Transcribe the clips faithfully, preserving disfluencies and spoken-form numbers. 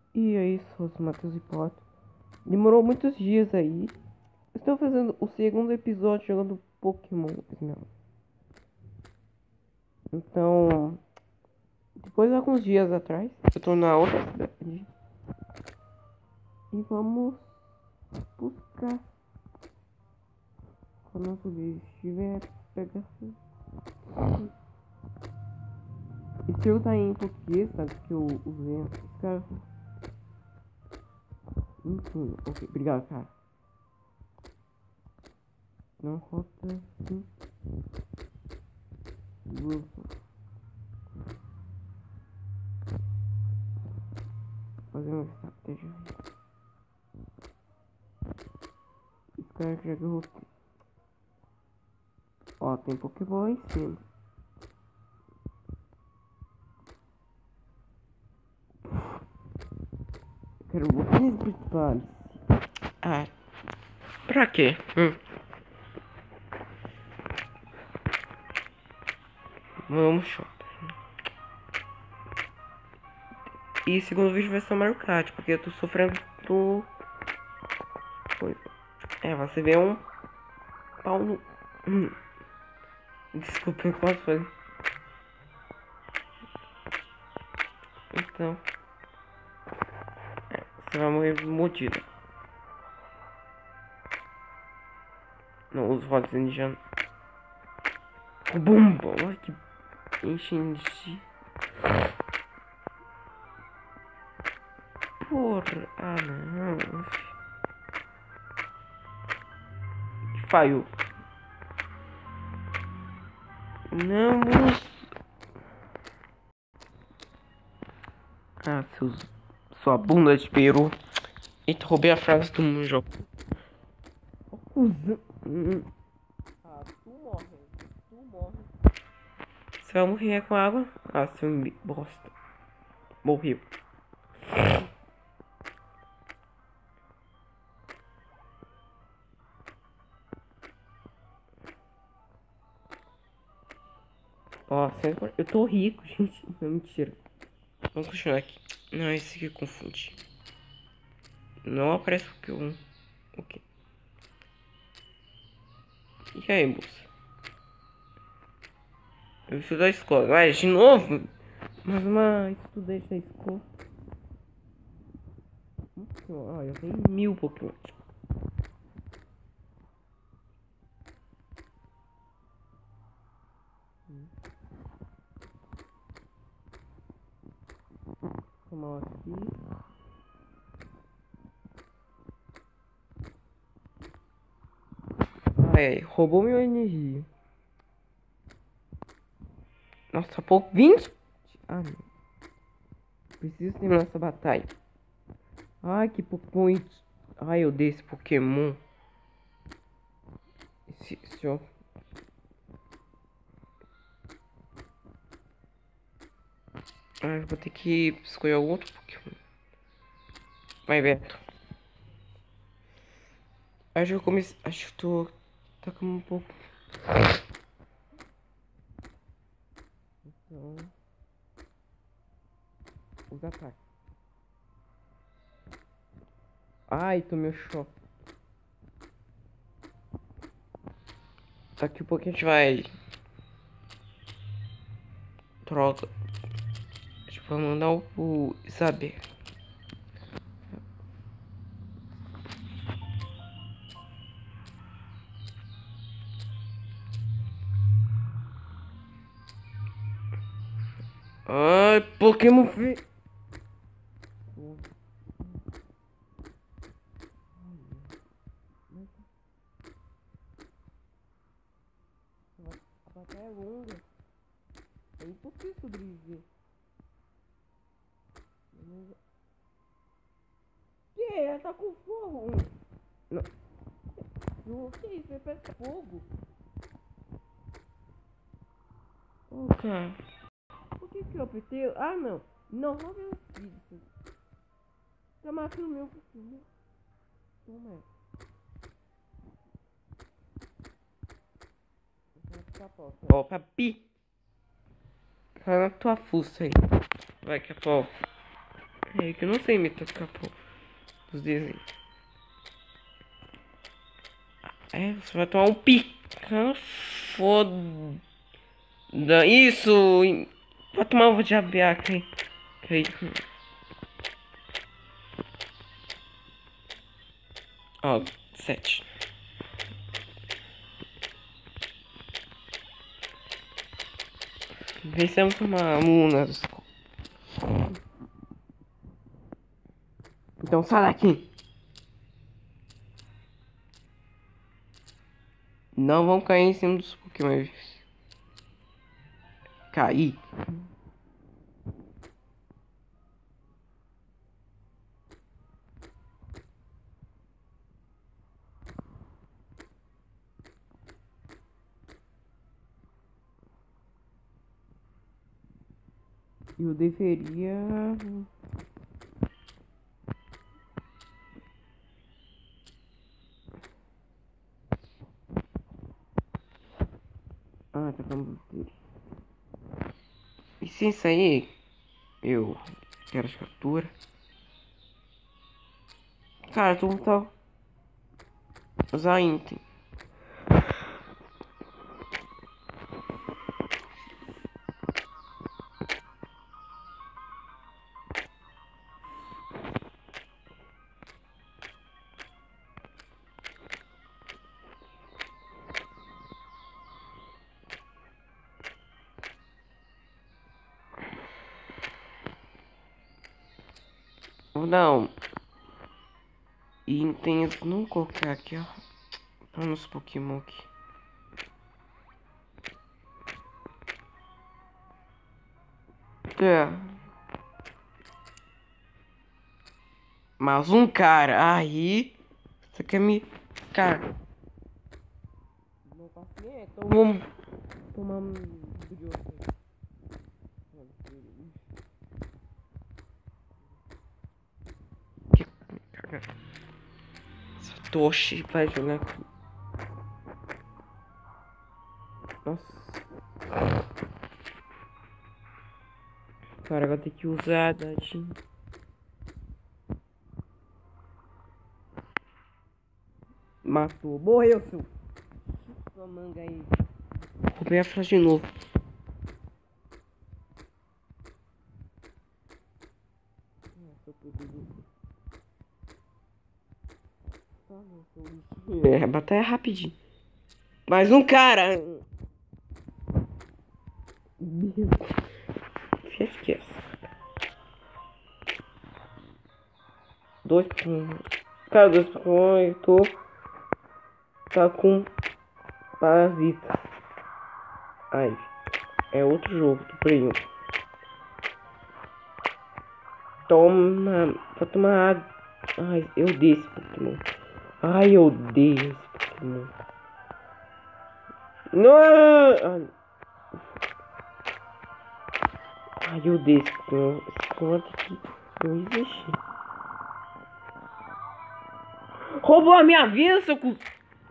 E é isso, sou o Matheus Hipólito. Demorou muitos dias aí. Estou fazendo o segundo episódio jogando Pokémon Snap. Então, depois de alguns dias atrás, eu tô na outra cidade. E vamos buscar. Quando nosso vídeo estiver, pega assim. Esse jogo tá em português, sabe? Que eu usei. Esse cara. Enfim, ok, obrigado, cara. Não rota sim. Fazer uma estratégia. Esse cara já ganhou. Ó, tem Pokébola em cima. Eu quero Pokémon principais. Ah, pra quê? Hum. Vamos shopping. E segundo vídeo vai ser o Mario Kart, porque eu tô sofrendo do... É, você vê um pau no... Hum. Desculpa, eu posso fazer. Então... É, você vai morrer mordido. Não uso rodas indianas. Bumba, olha que enchente. Porra, ah não. Que falhou. Não, moço. Ah, seus... Sua bunda de peru. Eita, roubei a frase do Munjo. Ah, tu morre. Tu morre. Você vai morrer com água? Ah, seu bosta. Morreu. Ó, eu tô rico, gente. Não, mentira. Vamos continuar aqui. Não, esse aqui confunde. Não aparece o que eu... Ok. E aí, moça? Eu estudo da escola. Vai, de novo? Mais uma estudante da escola. Ah, eu tenho mil Pokémon. Vamos aqui. Ai, roubou minha energia. Nossa, pouco. vinte? Ah, não. Preciso terminar essa batalha. Ai, que Pokémon. Ai, eu odeio esse Pokémon. Esse, esse ó. Ah, eu vou ter que escolher outro Pokémon. Vai, Beto. Acho que eu comecei. Acho que eu tô. Tá com um pouco. Então. Os ataques. Ai, tomei o choque. Daqui a pouco a gente vai. Troca. A gente vai mandar o, o Isabel. Ai, Pokémon feio. A batalha é longa. É impossível sobreviver. Que? Ela tá com fogo. Não. Não, que isso? Ele pega fogo. Ô, oh, cara. Por que que eu apertei? Ah, não. Não, não é os filhos. Tá matando meu Pokémon. Toma essa. Ó, papi. Cai na tua fuça aí. Vai, Capó. É que eu não sei imitar o capô dos desenhos. É, você vai tomar um picão foda. Isso! Vai tomar uma diabeaca aí. aí. Ó, sete. Vencemos uma aluna. Então sai daqui. Não vão cair em cima dos Pokémon. Cair. Eu deveria... Ah, tá falando dele. Licença aí. Eu quero as capturas. Cara, tu tá... Usar item. Não. Itens, não colocar aqui, ó. Tá nos Pokémon aqui. É. Mais um cara. Aí. Você quer me. Cara. Não faço nem. Então vamos. Tomar um. Satoshi vai jogar. Nossa. Cara, vai ter que usar a dadinha. Matou. Morreu, seu. Sua manga aí. Roubei a frase de novo. É, a batalha é rapidinho. Mais um cara. Bico. Esquece. Dois Pokémon. Cara, dois Pokémon eu tô. Tá com Parasita. Ai. É outro jogo do prêmio. Toma. Pra tomar água. Ai, eu odeio esse Pokémon. Ai, eu odeio esse Pokémon. Não! Ai, Ai eu odeio esse Pokémon. Esse Pokémon tem que não existir. Roubou a minha vida, seu cu.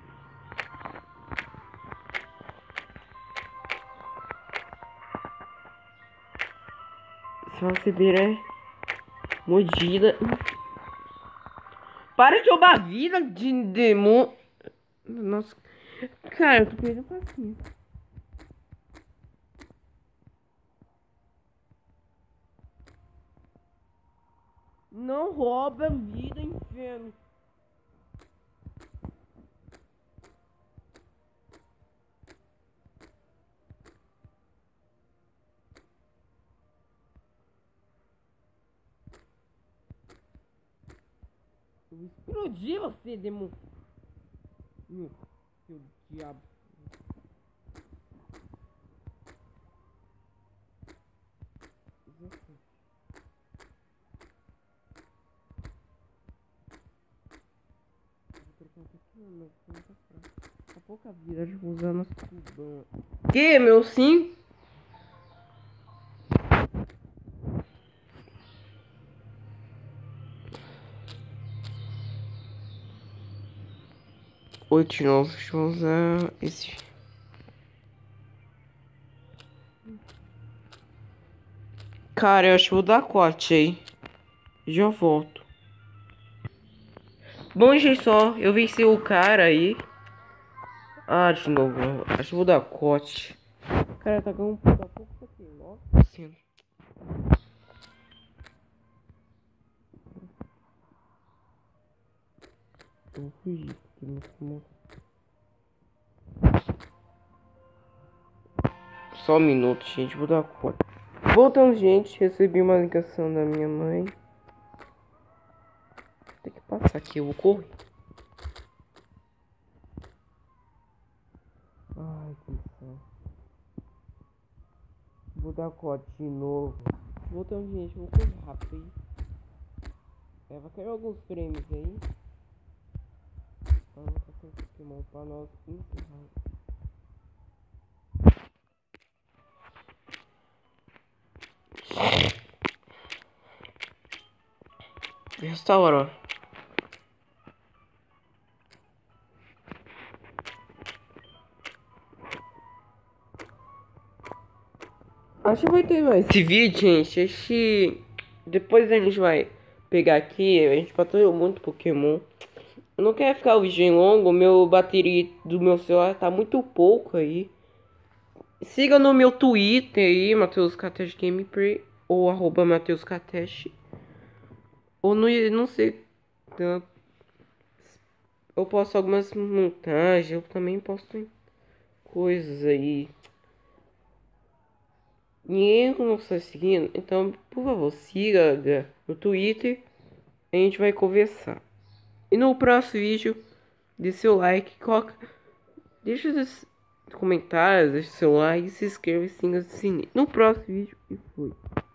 Se você ver é mordida. Para de roubar a vida de demônio. Nossa. Cara, eu tô perdendo paciência. Não rouba a vida, inferno. Eu explodi você, demônio. Meu, seu diabo. Tá pouca vida, eu vou usar nosso tubão. Que, meu sim? Oito de novo, deixa eu usar esse. Cara, eu acho que vou dar corte aí. Já volto. Bom, gente, só eu venci o cara aí. Ah, de novo. Acho que vou dar corte. Cara, tá com um pouco isso aqui. Nossa senhora. Eu vou fugir. Só um minuto, gente. Vou dar corte. Voltando, gente. Recebi uma ligação da minha mãe. Tem que passar aqui. Eu vou correr. Ai, que lição. Vou dar corte de novo. Voltando, gente. Eu vou correr rápido aí. É, vai cair alguns prêmios aí. Vamos fazer um Pokémon pra nós encerrar. Restaura. Acho que vai ter mais esse vídeo, gente. Acho que depois a gente vai pegar aqui. A gente batalhou muito Pokémon. Eu não quero ficar o vídeo longo. Meu bateria do meu celular tá muito pouco aí. Siga no meu Twitter aí, Matheus Catete Gameplay. Ou arroba Matheus Catete. Ou no, não sei. Eu posto algumas montagens. Eu também posto coisas aí. Ninguém não está seguindo, então por favor siga no Twitter. A gente vai conversar. E no próximo vídeo, dê seu like, coloca, deixa os comentários, deixa seu like, se inscreva e siga o sininho. No próximo vídeo e fui.